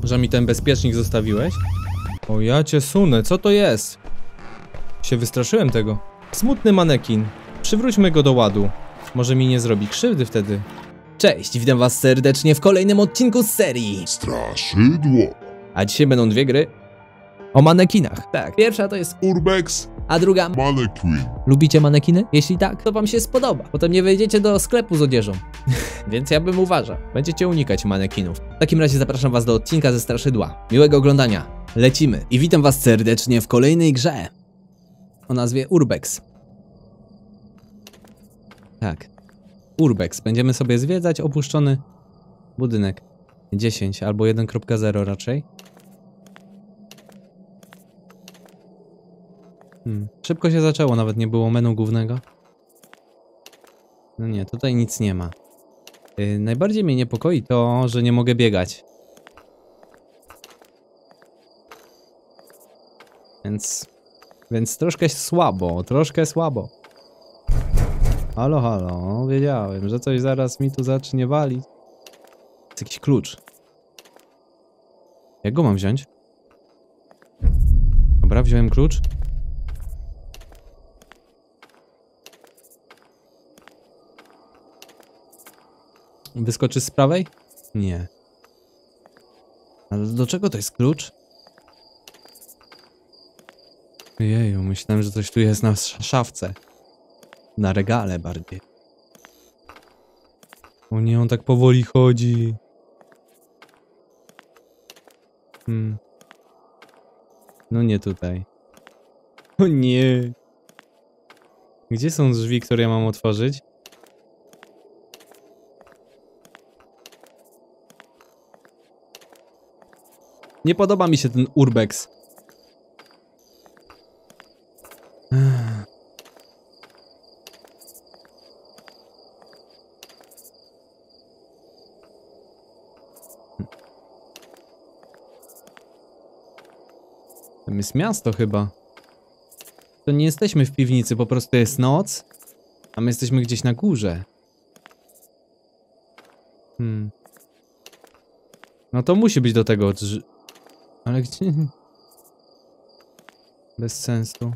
że mi ten bezpiecznik zostawiłeś? O ja cię sunę, co to jest? Się wystraszyłem tego. Smutny manekin. Przywróćmy go do ładu. Może mi nie zrobi krzywdy wtedy. Cześć, witam was serdecznie w kolejnym odcinku z serii Straszydło. A dzisiaj będą dwie gry o manekinach. Tak, pierwsza to jest Urbex a druga... Mannequin. Lubicie manekiny? Jeśli tak, to wam się spodoba. Potem nie wejdziecie do sklepu z odzieżą. Więc ja bym uważał. Będziecie unikać manekinów. W takim razie zapraszam was do odcinka ze Straszydła. Miłego oglądania. Lecimy. I witam was serdecznie w kolejnej grze o nazwie Urbex. Tak. Urbex. Będziemy sobie zwiedzać opuszczony budynek. 10 albo 1.0 raczej. Szybko się zaczęło, nawet nie było menu głównego. No nie, tutaj nic nie ma. Najbardziej mnie niepokoi to, że nie mogę biegać. Więc troszkę słabo. Halo, halo, wiedziałem, że coś zaraz mi tu zacznie walić. Jest jakiś klucz. Jak go mam wziąć? Dobra, wziąłem klucz. Wyskoczy z prawej? Nie. Ale do czego to jest klucz? Jeju, myślałem, że coś tu jest na szafce. Na regale bardziej. O nie, on tak powoli chodzi. No nie tutaj. O nie. Gdzie są drzwi, które ja mam otworzyć? Nie podoba mi się ten Urbex. Tam jest miasto chyba. To nie jesteśmy w piwnicy, po prostu jest noc, a my jesteśmy gdzieś na górze. No to musi być do tego ale gdzie? Bez sensu.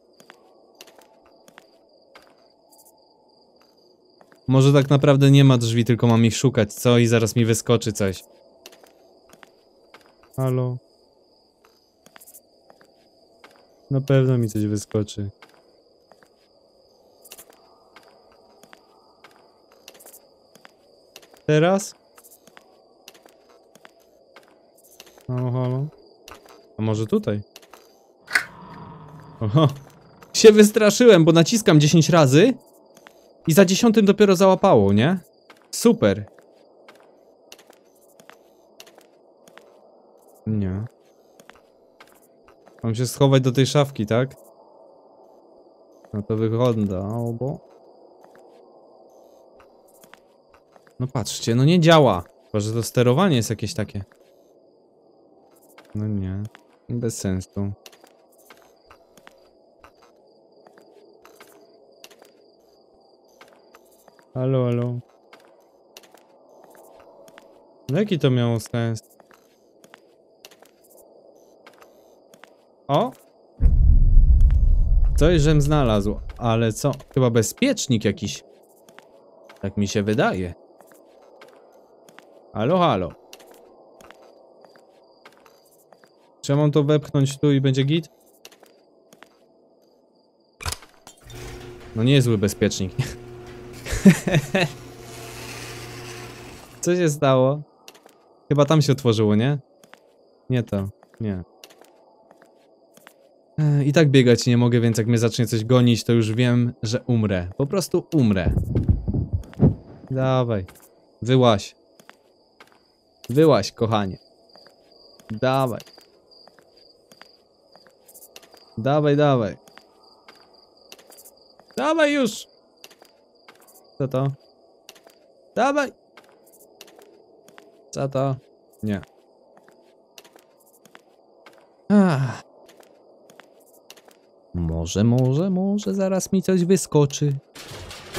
Może tak naprawdę nie ma drzwi, tylko mam ich szukać, co? I zaraz mi wyskoczy coś. Halo? Na pewno mi coś wyskoczy. Teraz? Halo, halo? A może tutaj? Oho. Się wystraszyłem, bo naciskam 10 razy i za 10 dopiero załapało, nie? Super. Nie. Mam się schować do tej szafki, tak? No to wygląda, albo... No patrzcie, no nie działa. Chyba, że to sterowanie jest jakieś takie. No nie. Bez sensu. Halo, halo. No jaki to miało sens? O! Coś żem znalazł, ale co? Chyba bezpiecznik jakiś. Tak mi się wydaje. Halo, halo. Czy ja mam to wepchnąć tu i będzie git? No niezły bezpiecznik. Co się stało? Chyba tam się otworzyło, nie? Nie to, nie. I tak biegać nie mogę, więc jak mnie zacznie coś gonić, to już wiem, że umrę. Po prostu umrę. Dawaj. Wyłaź. Wyłaź, kochanie. Dawaj. Dawaj, dawaj. Dawaj już. Co to? Dawaj. Co to? Nie. Może zaraz mi coś wyskoczy.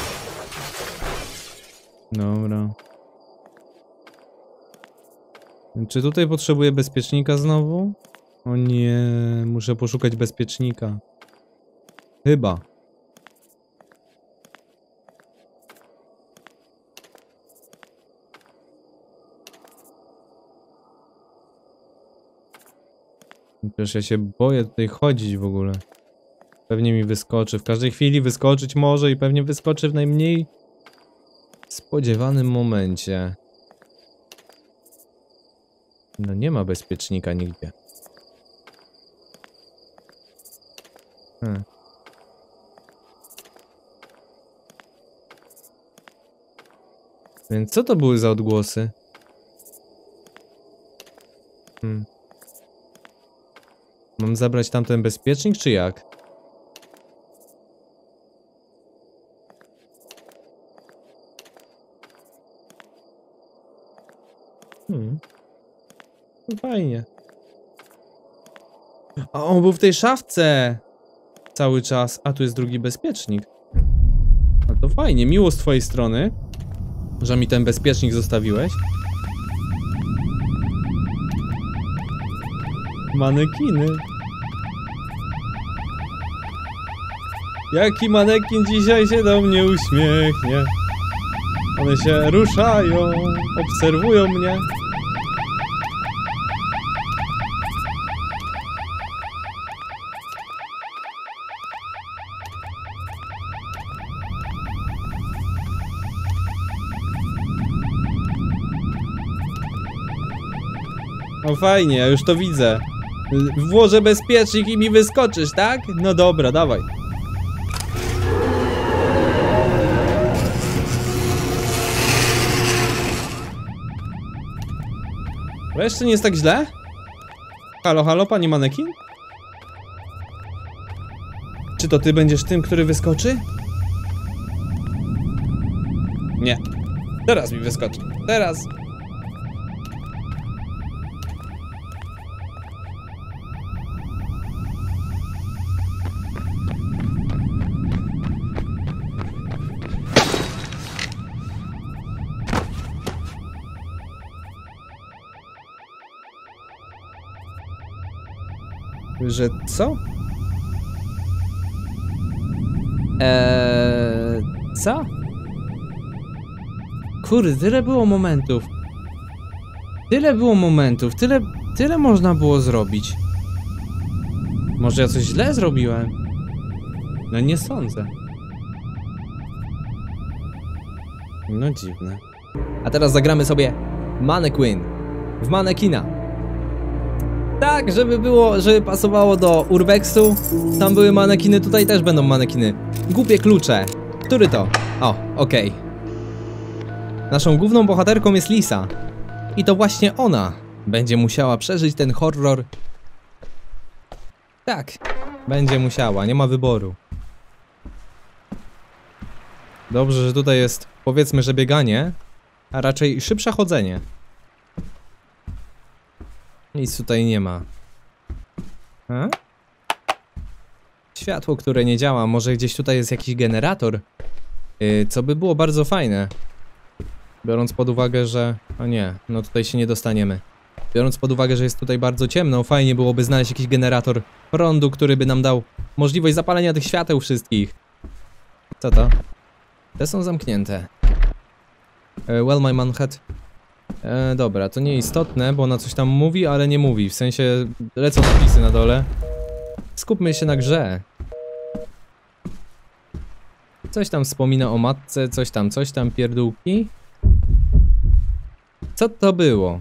Dobra. Czy tutaj potrzebuję bezpiecznika znowu? O nie, muszę poszukać bezpiecznika. Chyba. Przecież ja się boję tutaj chodzić w ogóle. Pewnie mi wyskoczy. W każdej chwili wyskoczyć może i pewnie wyskoczy w najmniej spodziewanym momencie. No nie ma bezpiecznika nigdzie. Więc co to były za odgłosy? Mam zabrać tamten bezpiecznik, czy jak? Fajnie. A on był w tej szafce cały czas. A tu jest drugi bezpiecznik. A to fajnie, miło z twojej strony, że mi ten bezpiecznik zostawiłeś. Manekiny. Jaki manekin dzisiaj się do mnie uśmiechnie. One się ruszają, obserwują mnie. No fajnie, ja już to widzę. Włożę bezpiecznik i mi wyskoczysz, tak? No dobra, dawaj. Ale jeszcze nie jest tak źle? Halo, halo, pani manekin? Czy to ty będziesz tym, który wyskoczy? Nie. Teraz mi wyskoczy. Teraz. Że co? Co? Kurde, tyle było momentów. Tyle można było zrobić. Może ja coś źle zrobiłem? No nie sądzę. No dziwne. A teraz zagramy sobie Mannequin w manekina. Tak, żeby było, żeby pasowało do urbexu. Tam były manekiny, tutaj też będą manekiny. Głupie klucze. Który to? O, okej. Naszą główną bohaterką jest Lisa. I to właśnie ona będzie musiała przeżyć ten horror. Tak, będzie musiała, nie ma wyboru. Dobrze, że tutaj jest, powiedzmy, że bieganie, a raczej szybsze chodzenie. Nic tutaj nie ma. A? Światło, które nie działa. Może gdzieś tutaj jest jakiś generator, co by było bardzo fajne. Biorąc pod uwagę, że... O nie, no tutaj się nie dostaniemy. Biorąc pod uwagę, że jest tutaj bardzo ciemno, fajnie byłoby znaleźć jakiś generator prądu, który by nam dał możliwość zapalenia tych świateł wszystkich. Co to? Te są zamknięte. Well, my man had... dobra, to nieistotne, bo ona coś tam mówi, ale nie mówi. W sensie lecą napisy na dole. Skupmy się na grze. Coś tam wspomina o matce, coś tam, pierdółki. Co to było?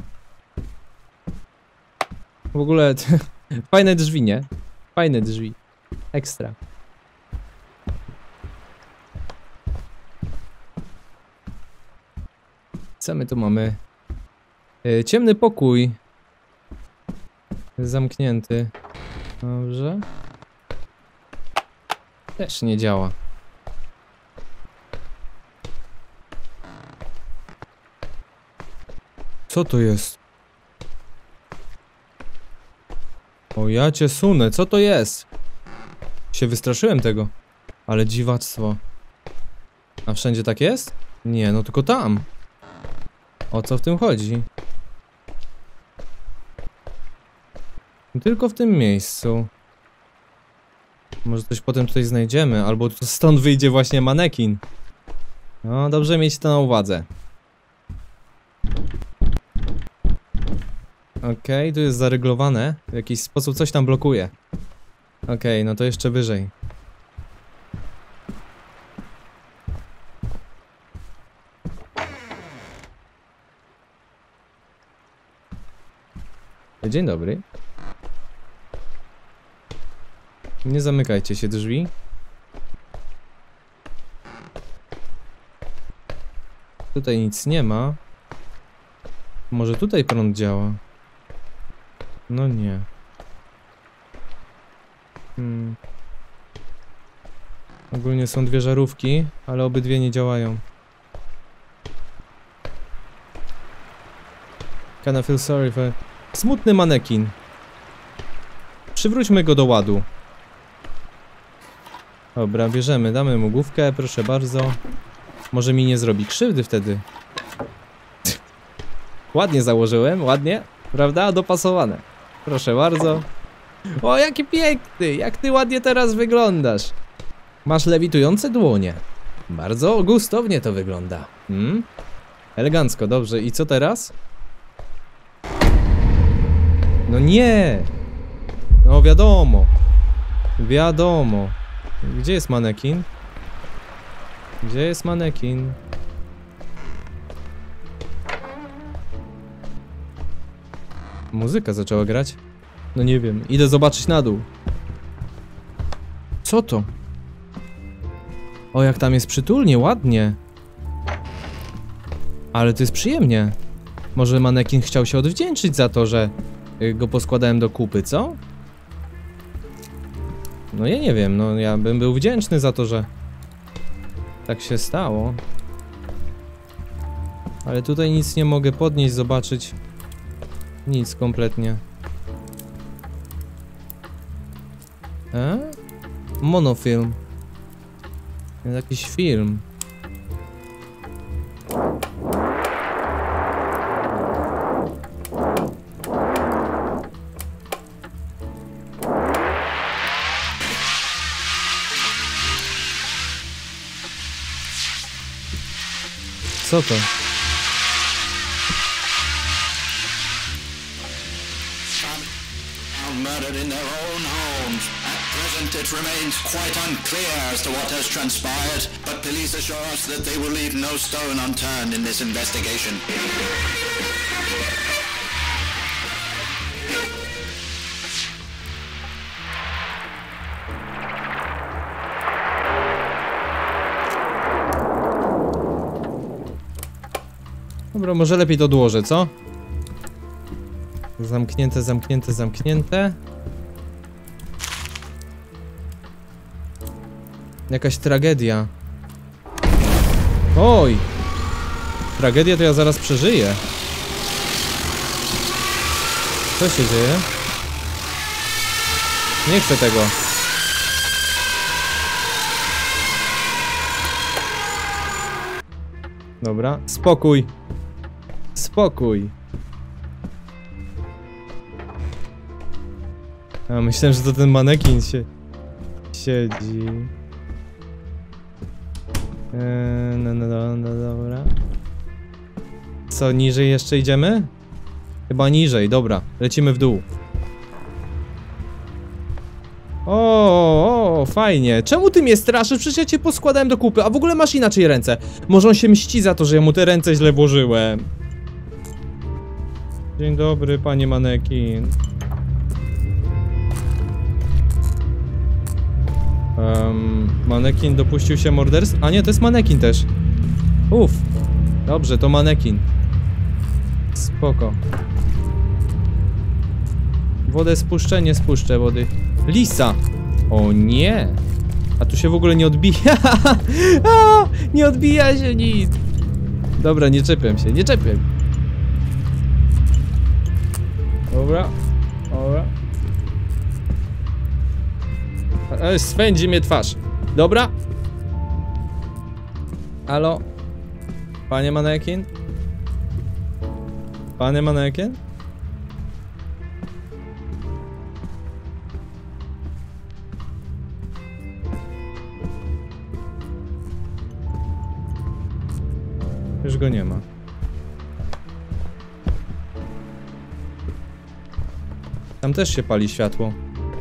W ogóle fajne drzwi, nie? Fajne drzwi. Ekstra. Co my tu mamy? Ciemny pokój. Zamknięty. Dobrze. Też nie działa. Co to jest? O, ja cię sunę, co to jest? Się wystraszyłem tego. Ale dziwactwo. A wszędzie tak jest? Nie, no tylko tam. O co w tym chodzi? Tylko w tym miejscu. Może coś potem tutaj znajdziemy, albo stąd wyjdzie właśnie manekin. No, dobrze mieć to na uwadze. Okej, tu jest zaryglowane. W jakiś sposób coś tam blokuje. Okej, no to jeszcze wyżej. Dzień dobry. Nie zamykajcie się drzwi. Tutaj nic nie ma. Może tutaj prąd działa? No nie. Ogólnie są dwie żarówki, ale obydwie nie działają. Can I feel sorry for... Smutny manekin. Przywróćmy go do ładu. Dobra, bierzemy, damy mu główkę, proszę bardzo. Może mi nie zrobi krzywdy wtedy. Ładnie założyłem, ładnie, prawda? Dopasowane. Proszę bardzo. O, jaki piękny, jak ty ładnie teraz wyglądasz. Masz lewitujące dłonie. Bardzo gustownie to wygląda. Elegancko, dobrze. I co teraz? No nie! No wiadomo. Wiadomo. Gdzie jest manekin? Gdzie jest manekin? Muzyka zaczęła grać? No nie wiem, idę zobaczyć na dół. Co to? O, jak tam jest przytulnie, ładnie. Ale to jest przyjemnie. Może manekin chciał się odwdzięczyć za to, że go poskładałem do kupy, co? No ja nie wiem, no ja bym był wdzięczny za to, że tak się stało. Ale tutaj nic nie mogę podnieść, zobaczyć. Nic kompletnie. Monofilm. Jakiś film. Co to? Murdered in their own homes. At present, it remains quite unclear as to what has transpired, but police assure us that they will leave no stone unturned in this investigation. Dobra, może lepiej to odłożę, co? Zamknięte, zamknięte, zamknięte. Jakaś tragedia. Oj! Tragedię to ja zaraz przeżyję. Co się dzieje? Nie chcę tego. Dobra, spokój. Spokój. A myślałem, że to ten manekin się siedzi. No dobra. Co, niżej jeszcze idziemy? Chyba niżej, dobra. Lecimy w dół. O, fajnie. Czemu ty mnie straszysz? Przecież ja cię poskładałem do kupy, a w ogóle masz inaczej ręce. Może on się mści za to, że ja mu te ręce źle włożyłem. Dzień dobry, panie manekin. Manekin dopuścił się morderstwa? A nie, to jest manekin też. Dobrze, to manekin. Spoko. Wodę spuszczę? Nie spuszczę wody. Lisa! O nie! A tu się w ogóle nie odbija. Nie odbija się nic. Dobra, nie czepiam się, nie czepiam. Dobra. Dobra. Swędzi mnie twarz. Dobra. Halo? Panie manekin? Panie manekin? już go nie ma. Tam też się pali światło.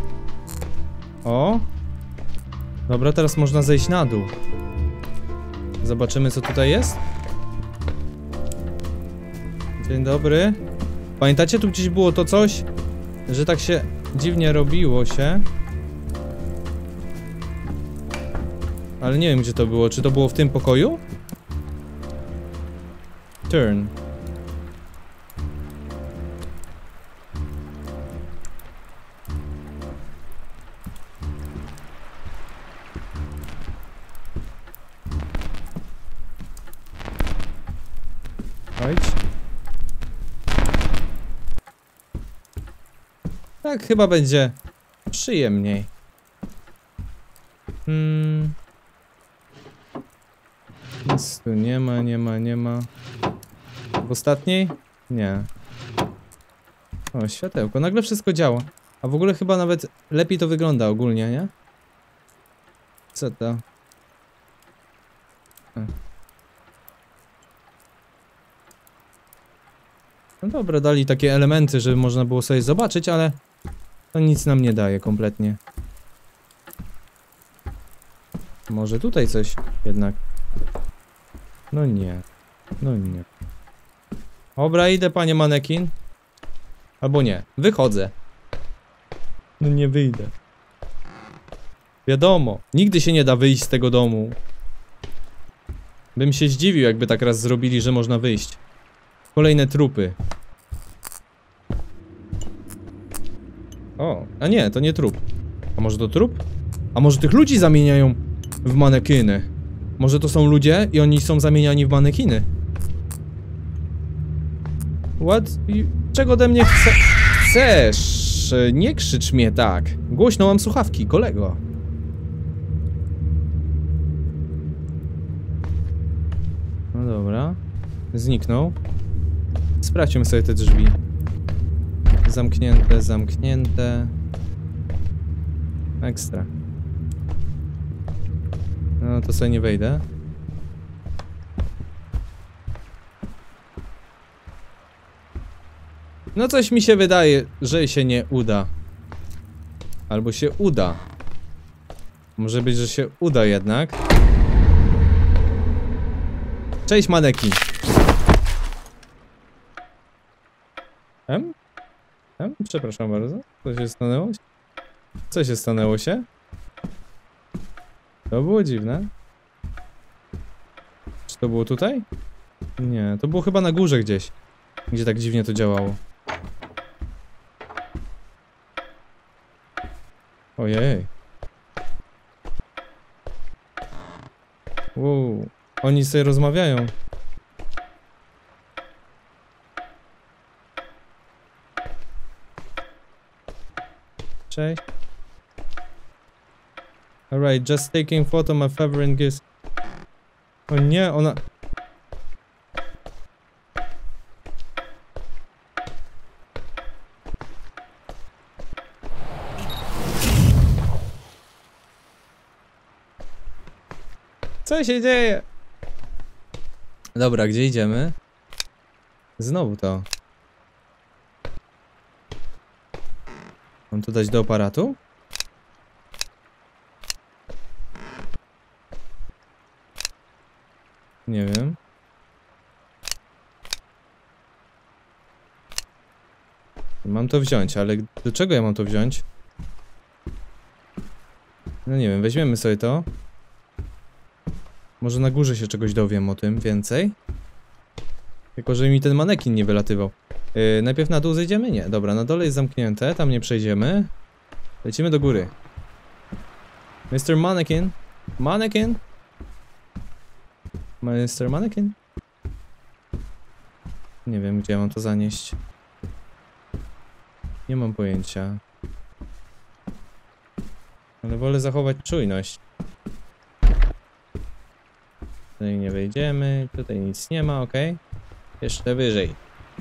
O! Dobra, teraz można zejść na dół. Zobaczymy, co tutaj jest. Dzień dobry. Pamiętacie, tu gdzieś było to coś? Że tak się dziwnie robiło się. Ale nie wiem, gdzie to było. Czy to było w tym pokoju? Turn. Chodź. Tak, chyba będzie przyjemniej. Nic tu nie ma. W ostatniej? Nie. O, światełko. Nagle wszystko działa. A w ogóle chyba nawet lepiej to wygląda ogólnie, nie? Co to? No dobra, dali takie elementy, żeby można było sobie zobaczyć, ale to nic nam nie daje kompletnie. Może tutaj coś jednak. No nie. No nie. Dobra, idę, panie manekin. Albo nie. Wychodzę. No nie wyjdę. Wiadomo. Nigdy się nie da wyjść z tego domu. Bym się zdziwił, jakby tak raz zrobili, że można wyjść. Kolejne trupy. O, a nie, to nie trup. A może to trup? A może tych ludzi zamieniają w manekiny? Może to są ludzie i oni są zamieniani w manekiny? What? Czego ode mnie chcesz? Nie krzycz mnie tak. Głośno mam słuchawki, kolego. No dobra. Zniknął. Sprawdźmy sobie te drzwi. Zamknięte, zamknięte. Ekstra. No to sobie nie wejdę. No coś mi się wydaje, że się nie uda. Albo się uda. Może być, że się uda jednak. Cześć, manekin. Przepraszam bardzo. Co się stanęło? Co się stanęło się? To było dziwne. Czy to było tutaj? Nie, to było chyba na górze gdzieś. Gdzie tak dziwnie to działało. Ojej. Wow. Oni sobie rozmawiają. Cześć. Alright, just taking photo my favorite gift. O nie, ona... Co się dzieje? Dobra, gdzie idziemy? Znowu to. Mam to dać do aparatu? Nie wiem. Mam to wziąć, ale do czego ja mam to wziąć? No nie wiem, weźmiemy sobie to. Może na górze się czegoś dowiem o tym więcej. Tylko, żeby mi ten manekin nie wylatywał. Najpierw na dół zejdziemy? Nie, dobra, na dole jest zamknięte, tam nie przejdziemy. Lecimy do góry. Mr. Mannequin? Mannequin? Mr. Mannequin? Nie wiem, gdzie ja mam to zanieść. Nie mam pojęcia. Ale wolę zachować czujność. Tutaj nie wejdziemy, tutaj nic nie ma, ok. Jeszcze wyżej.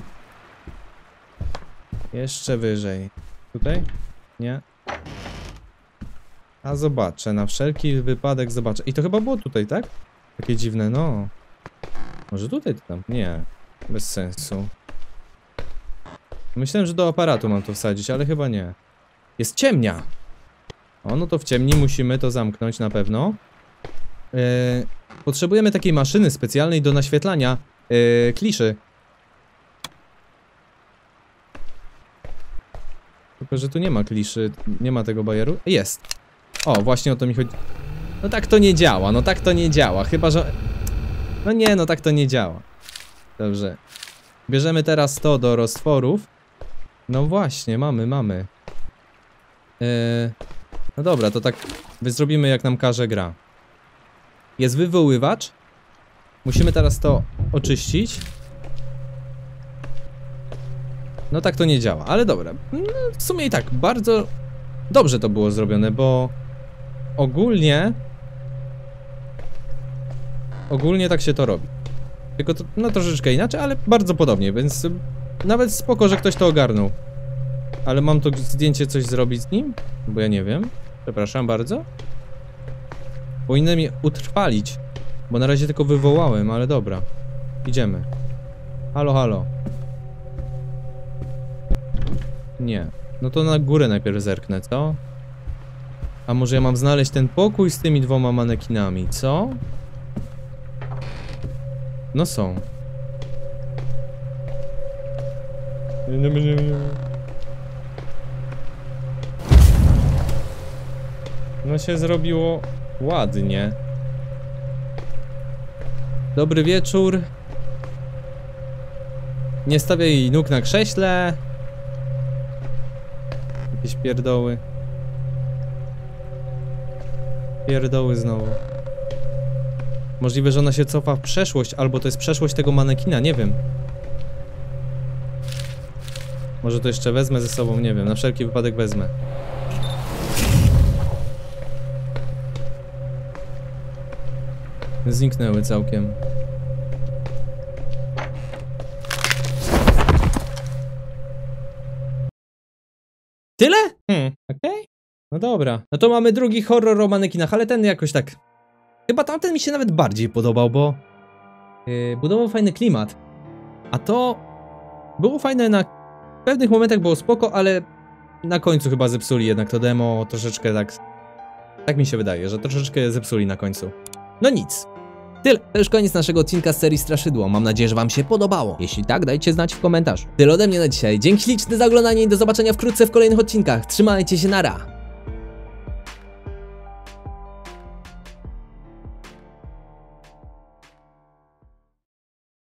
Jeszcze wyżej. Tutaj? Nie. A zobaczę, na wszelki wypadek zobaczę. I to chyba było tutaj, tak? Takie dziwne, no. Może tutaj to tam? Nie. Bez sensu. Myślałem, że do aparatu mam to wsadzić, ale chyba nie. Jest ciemnia. O, no to w ciemni musimy to zamknąć na pewno. Potrzebujemy takiej maszyny specjalnej do naświetlania kliszy. Tylko, że tu nie ma kliszy, nie ma tego bajeru. Jest. O, właśnie o to mi chodzi. No tak to nie działa, no tak to nie działa. Chyba, że... No nie, no tak to nie działa. Dobrze. Bierzemy teraz to do roztworów. No właśnie, mamy. No dobra, to tak zrobimy jak nam każe gra. Jest wywoływacz. Musimy teraz to oczyścić. No tak to nie działa, ale dobra. No, w sumie i tak, bardzo dobrze to było zrobione, bo ogólnie tak się to robi. Tylko to, no troszeczkę inaczej, ale bardzo podobnie, więc nawet spoko, że ktoś to ogarnął. Ale mam to zdjęcie coś zrobić z nim? Bo ja nie wiem. Przepraszam bardzo. Powinienem je utrwalić, bo na razie tylko wywołałem, ale dobra. Idziemy. Halo, halo. Nie. No to na górę najpierw zerknę, co? A może ja mam znaleźć ten pokój z tymi dwoma manekinami, co? No są. No się zrobiło ładnie. Dobry wieczór. Nie stawiaj nóg na krześle. Jakieś pierdoły. Pierdoły znowu. Możliwe, że ona się cofa w przeszłość, albo to jest przeszłość tego manekina, nie wiem. Może to jeszcze wezmę ze sobą, nie wiem, na wszelki wypadek wezmę. Zniknęły całkiem. Tyle? Okej. No dobra. No to mamy drugi horror o manekinach, ale ten jakoś tak... Chyba tamten mi się nawet bardziej podobał, bo... budował fajny klimat. A to... było fajne na... W pewnych momentach było spoko, ale... Na końcu chyba zepsuli jednak to demo troszeczkę tak... Tak mi się wydaje, że troszeczkę zepsuli na końcu. No nic. Tyle. To już koniec naszego odcinka z serii Straszydło. Mam nadzieję, że wam się podobało. Jeśli tak, dajcie znać w komentarzu. Tyle ode mnie na dzisiaj. Dzięki śliczne za oglądanie i do zobaczenia wkrótce w kolejnych odcinkach. Trzymajcie się, nara!